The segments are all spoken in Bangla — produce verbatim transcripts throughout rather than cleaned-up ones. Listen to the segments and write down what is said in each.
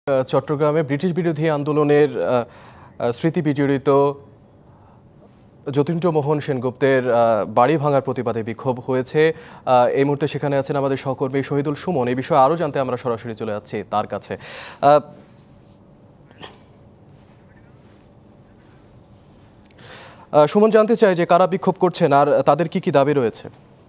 চট্টগ্রামে ব্রিটিশ বিরোধী আন্দোলনের স্মৃতি বিজড়িত যতীন্দ্রমোহন সেনগুপ্তের বাড়ি ভাঙার প্রতিবাদে বিক্ষোভ হয়েছে। এই মুহূর্তে সেখানে আছেন আমাদের সহকর্মী শহীদুল সুমন। এই বিষয়ে আরও জানতে আমরা সরাসরি চলে যাচ্ছি তার কাছে। সুমন, জানতে চাই যে কারা বিক্ষোভ করছেন আর তাদের কি কি দাবি রয়েছে?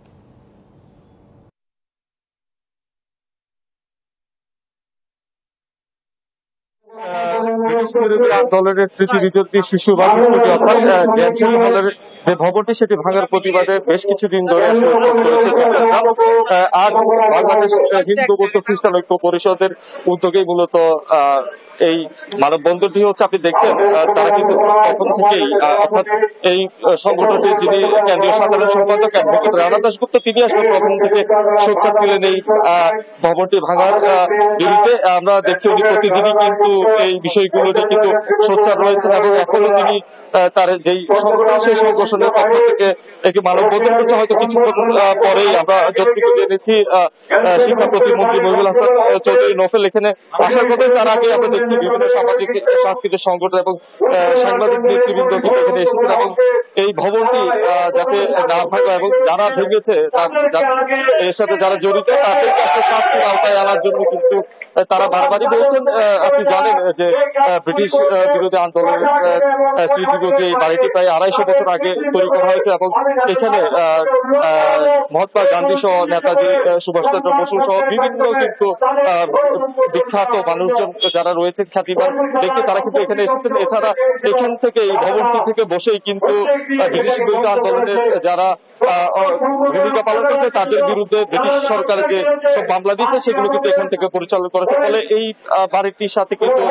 ব্রিটিশ বিরোধী আন্দোলনের স্মৃতি বিজড়িত শিশু বা অর্থাৎ জ্যানসন হলের যে ভবনটি সেটি ভাঙার প্রতিবাদে বেশ কিছুদিন ধরে করেছে চট্টগ্রাম। আজ বাংলাদেশ হিন্দু বৌদ্ধ খ্রিস্টান ঐক্য পরিষদের উদ্যোগেই মূলত এই মানববন্ধনটি হচ্ছে। আপনি দেখছেন তারা কিন্তু তখন থেকেই অর্থাৎ এই সংগঠনটির যিনি কেন্দ্রীয় সাধারণ সম্পাদক অ্যাডভোকেট রানা দাশগুপ্ত তিনি আসলে প্রথম থেকে সোচ্চার ছিলেন এই ভবনটি ভাঙার বিরুদ্ধে। আমরা দেখছি উনি প্রতিদিনই কিন্তু এই বিষয়গুলো নিয়ে কিন্তু সোচ্চার রয়েছেন এবং এখনো তিনি তার যেই সংগঠন সেই সংগঠনের পক্ষ থেকে একটি মানববন্ধন করছে। হয়তো কিছুক্ষণ পরেই আমরা যতটুকু জেনেছি শিক্ষা প্রতিমন্ত্রী মহিবুল হাসান চৌধুরী নোফেল এখানে আসার কথা। তার আগে আমরা দেখছি বিভিন্ন সামাজিক সাংস্কৃতিক সংগঠন এবং সাংবাদিক নেতৃবৃন্দ কিন্তু এখানে এসেছেন এবং এই ভবনটি যাতে না ভাঙা এবং যারা ভেঙেছে এর সাথে যারা জড়িত তাদের কাছে শাস্তির আওতায় আনার জন্য কিন্তু তারা বারবারই বলছেন। আপনি জানেন যে ব্রিটিশ বিরোধী আন্দোলনের স্মৃতির যে বাড়িটি প্রায় আড়াইশো বছর আগে তৈরি করা হয়েছে এবং এখানে মহাত্মা গান্ধী সহ নেতাজি সুভাষচন্দ্র বসু সহ বিভিন্ন কিন্তু বিখ্যাত মানুষজন যারা রয়েছে খ্যাতিমান ব্যক্তি তারা কিন্তু এখানে এসেছেন। এছাড়া এখান থেকে এই ভবনটি থেকে বসেই কিন্তু ব্রিটিশ বিরোধী আন্দোলনের যারা ভূমিকা পালন করছে তাদের বিরুদ্ধে ব্রিটিশ সরকার যে সব মামলা দিয়েছে সেগুলো কিন্তু এখান থেকে পরিচালনা করেছে। ফলে এই বাড়িটির সাথে কিন্তু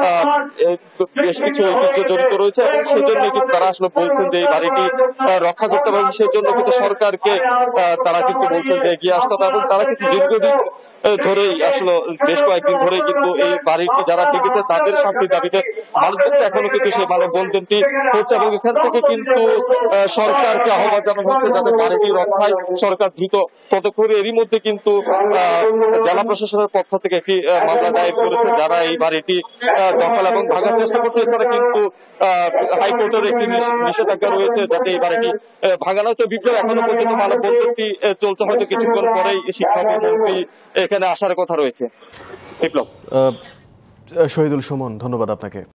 বেশ কিছু ঐতিহ্য জড়িত রয়েছে এবং সেই জন্য কিন্তু তারা আসলে বলছেন যে এই বাড়িটি রক্ষা করতে পারবে। সেই জন্য কিন্তু সরকারকে তারা কিন্তু বলছেন যে এগিয়ে আসতে হবে এবং তারা কিন্তু দীর্ঘদিন ধরেই আসলে বেশ কয়েকদিন ধরেই কিন্তু এই বাড়িটি যারা ভেঙেছে তাদের শাস্তির দাবিতে মানববন্ধন এখনো কিন্তু সেই মানববন্ধনটি হচ্ছে এবং এখান থেকে কিন্তু সরকারকে আহ্বান জানানো হচ্ছে যাতে বাড়িটি রক্ষায় সরকার দ্রুত পদক্ষেপ করে। এরই মধ্যে কিন্তু জেলা প্রশাসনের পক্ষ থেকে একটি মামলা দায়ের করেছে যারা এই বাড়িটি দখল এবং ভাঙার চেষ্টা করছে। এছাড়া কিন্তু হাইকোর্টের একটি নিষেধাজ্ঞা রয়েছে যাতে এই বাড়িটি ভাঙানো হচ্ছে। বিপ্লব এখনো পর্যন্ত মানববন্ধনটি চলছে, হয়তো কিছুক্ষণ পরেই শিক্ষামন্ত্রী এখানে আসার কথা রয়েছে। বিপ্লব। শহীদুল সুমন, ধন্যবাদ আপনাকে।